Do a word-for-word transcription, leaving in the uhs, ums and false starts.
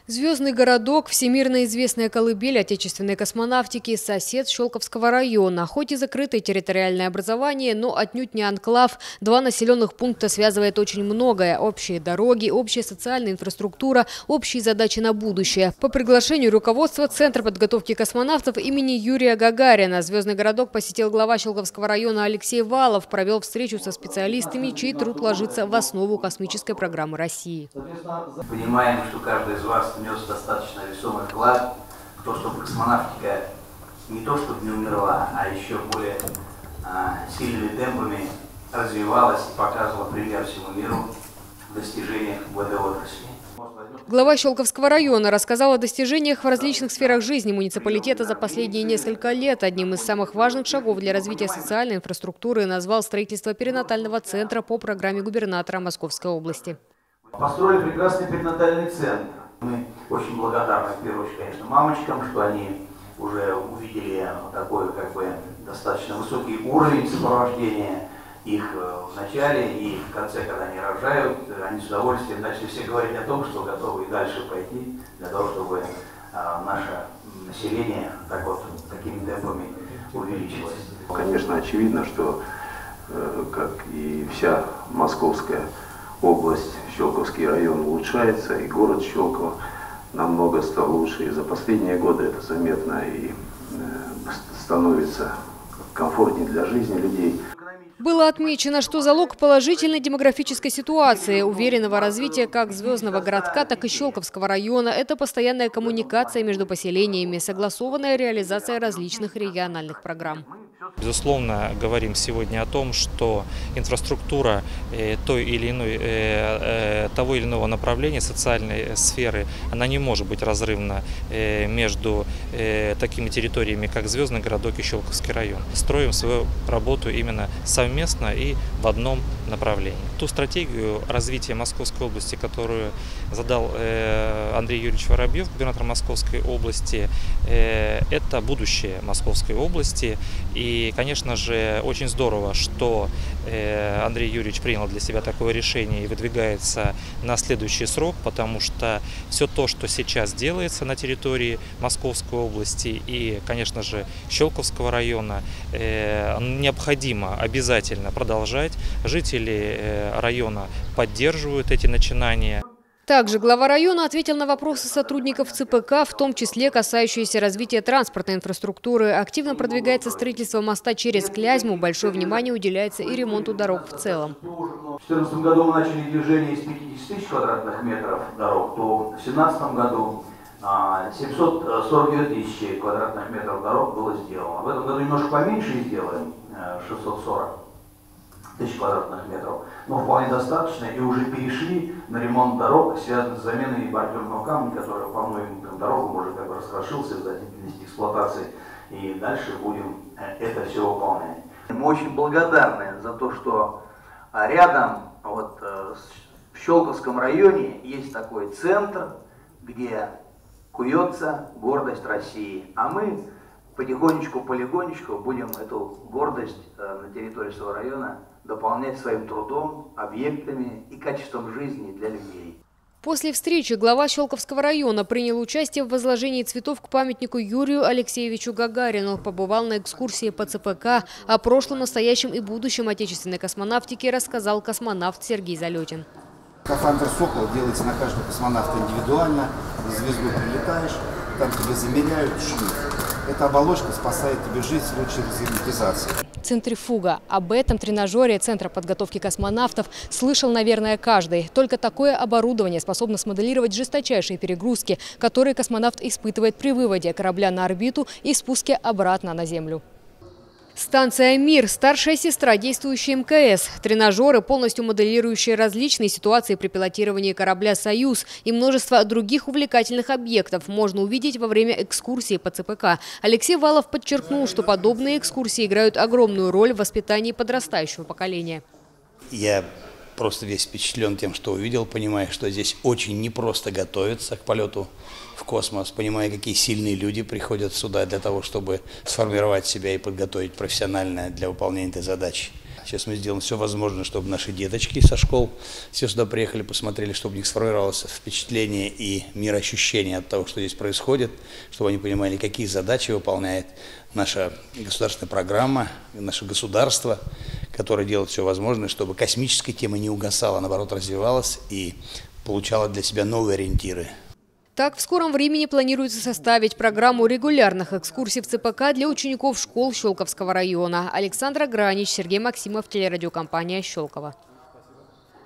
Звездный городок – всемирно известная колыбель отечественной космонавтики, сосед Щелковского района. Хоть и закрытое территориальное образование, но отнюдь не анклав. Два населенных пункта связывает очень многое. Общие дороги, общая социальная инфраструктура, общие задачи на будущее. По приглашению руководства Центра подготовки космонавтов имени Юрия Гагарина звездный городок посетил глава Щелковского района Алексей Валов, провел встречу со специалистами, чей труд ложится в основу космической программы России. Понимаем, что каждый из вас внес достаточно весомый вклад в то, чтобы космонавтика не то чтобы не умерла, а еще более а, сильными темпами развивалась и показывала пример всему миру в достижениях в этой отрасли. Глава Щелковского района рассказал о достижениях в различных сферах жизни муниципалитета за последние несколько лет. Одним из самых важных шагов для развития социальной инфраструктуры назвал строительство перинатального центра по программе губернатора Московской области. Построили прекрасный перинатальный центр. Мы очень благодарны, в первую очередь, конечно, мамочкам, что они уже увидели такой, как бы, достаточно высокий уровень сопровождения их в начале и в конце, когда они рожают, они с удовольствием начали все говорить о том, что готовы и дальше пойти для того, чтобы а, наше население так вот, такими темпами увеличилось. Конечно, очевидно, что, э, как и вся Московская область, Щелковский район улучшается, и город Щелково намного стал лучше. И за последние годы это заметно и э, становится комфортнее для жизни людей. Было отмечено, что залог положительной демографической ситуации, уверенного развития как звездного городка, так и Щелковского района – это постоянная коммуникация между поселениями, согласованная реализация различных региональных программ. Безусловно, говорим сегодня о том, что инфраструктура э, той или иной, э, э, того или иного направления социальной сферы, она не может быть разрывна э, между э, такими территориями, как Звездный городок и Щелковский район. Строим свою работу именно совместно и в одном направлении. Ту стратегию развития Московской области, которую задал э, Андрей Юрьевич Воробьев, губернатор Московской области, э, это будущее Московской области. И, конечно же, очень здорово, что Андрей Юрьевич принял для себя такое решение и выдвигается на следующий срок, потому что все то, что сейчас делается на территории Московской области и, конечно же, Щелковского района, необходимо обязательно продолжать. Жители района поддерживают эти начинания. Также глава района ответил на вопросы сотрудников ЦПК, в том числе касающиеся развития транспортной инфраструктуры. Активно продвигается строительство моста через Клязьму. Большое внимание уделяется и ремонту дорог в целом. В две тысячи четырнадцатом году мы начали движение из пятидесяти тысяч квадратных метров дорог, то в две тысячи семнадцатом году семьсот сорок две тысячи квадратных метров дорог было сделано. В этом году немножко поменьше сделаем, шестьсот сорок тысяч квадратных метров, но вполне достаточно, и уже перешли на ремонт дорог, связанных с заменой бордюрного камня, который по многим дорогам уже как бы раскрошился из-за длительности эксплуатации, и дальше будем это все выполнять. Мы очень благодарны за то, что рядом, вот, в Щелковском районе есть такой центр, где куется гордость России, а мы потихонечку, полигонечку будем эту гордость на территории своего района дополнять своим трудом, объектами и качеством жизни для людей. После встречи глава Щелковского района принял участие в возложении цветов к памятнику Юрию Алексеевичу Гагарину, побывал на экскурсии по ЦПК. О прошлом, настоящем и будущем отечественной космонавтики рассказал космонавт Сергей Залетин. Скафандр «Сокол» делается на каждого космонавта индивидуально. На звезду прилетаешь, там тебя замеряют, шьют. Эта оболочка спасает тебе жизнь в случае разгерметизации. Центрифуга. Об этом тренажере Центра подготовки космонавтов слышал, наверное, каждый. Только такое оборудование способно смоделировать жесточайшие перегрузки, которые космонавт испытывает при выводе корабля на орбиту и спуске обратно на Землю. Станция «Мир» – старшая сестра действующей МКС. Тренажеры, полностью моделирующие различные ситуации при пилотировании корабля «Союз» и множество других увлекательных объектов можно увидеть во время экскурсии по ЦПК. Алексей Валов подчеркнул, что подобные экскурсии играют огромную роль в воспитании подрастающего поколения. Я просто весь впечатлен тем, что увидел, понимая, что здесь очень непросто готовиться к полету в космос, понимая, какие сильные люди приходят сюда для того, чтобы сформировать себя и подготовить профессионально для выполнения этой задачи. Сейчас мы сделаем все возможное, чтобы наши деточки со школ все сюда приехали, посмотрели, чтобы у них сформировалось впечатление и мироощущение от того, что здесь происходит, чтобы они понимали, какие задачи выполняет наша государственная программа, наше государство, которое делает все возможное, чтобы космическая тема не угасала, а наоборот развивалась и получала для себя новые ориентиры. Так, в скором времени планируется составить программу регулярных экскурсий в ЦПК для учеников школ Щелковского района. Александра Гранич, Сергей Максимов, телерадиокомпания «Щелково».